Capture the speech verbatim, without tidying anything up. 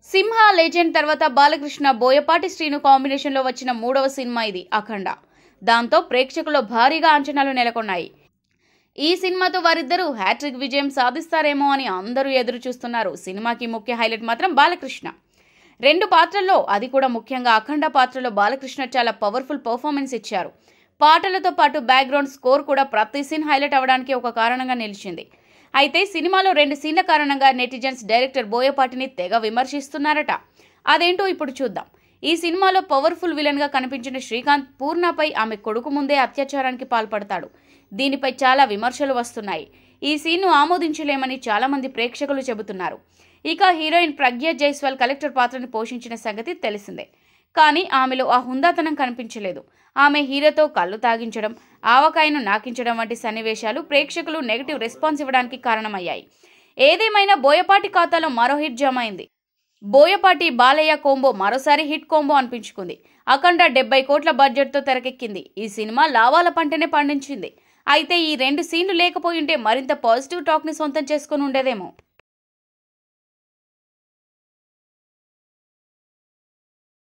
సింహ legend తర్వాత Balakrishna Boyapati Srinu combination లో వచ్చిన మూడవ సినిమా ఇది అఖండ. దాంతో ప్రేక్షకుల్లో భారీగా అంచనాలు నెలకొన్నాయి. ఈ సినిమాతో వారిద్దరూ హ్యాట్రిక్ విజయం సాధిస్తారేమో అని అందరూ ఎదురు చూస్తున్నారు. సినిమాకి ముఖ్య హైలైట్ మాత్రం బాలకృష్ణ. రెండు పాత్రల్లో, అది కూడా ముఖ్యంగా అఖండ పాత్రలో బాలకృష్ణ చాలా పవర్ఫుల్ పర్ఫార్మెన్స్ ఇచ్చారు. పాటలతో పాటు బ్యాక్గ్రౌండ్ స్కోర్ కూడా ప్రతి సీన్ హైలైట్ అవడానికి ఒక కారణంగా నిలిచింది. అయితే సినిమాలో రెండు సీన్ల కారణంగా నెటిజన్స్ డైరెక్టర్ బోయపాటిని తెగ విమర్శిస్తున్నారట. అదేంటో ఇప్పుడు చూద్దాం. ఈ సినిమాలో పవర్ఫుల్ విలన్ గా కనిపించిన శ్రీకాంత్ పూర్ణపై ఆమె కొడుకు ముందే అత్యాచారానికి పాల్పడతాడు. దీనిపై చాలా విమర్శలు వస్తున్నాయి. ఈ సీన్ను ఆమోదించలేమని చాలా మంది ప్రేక్షకులు చెబుతున్నారు. ఇక హీరోయిన్ ప్రజ్ఞ జైస్వాల్ కలెక్టర్ పాత్రను పోషించిన సంగతి తెలిసిందే. కానీ ఆమెలో ఆ హుందాతనం కనిపించలేదు. ఆమె హీరోతో కళ్ళు తాగించడం, ఆవకాయను నాకించడం వంటి సన్నివేశాలు ప్రేక్షకులు నెగిటివ్ రెస్పాన్స్ ఇవ్వడానికి కారణమయ్యాయి. ఏదేమైనా బోయపాటి ఖాతాలో మరో హిట్ జమ అయింది. బోయపాటి బాలయ్య కోంబో మరోసారి హిట్ కోంబో అనిపించుకుంది. అఖండ డెబ్బై కోట్ల బడ్జెట్తో తెరకెక్కింది. ఈ సినిమా లావాల పంటనే పండించింది. అయితే ఈ రెండు సీన్లు లేకపోయింటే మరింత పాజిటివ్ టాక్ ని సొంతం చేసుకుని ఉండేదేమో.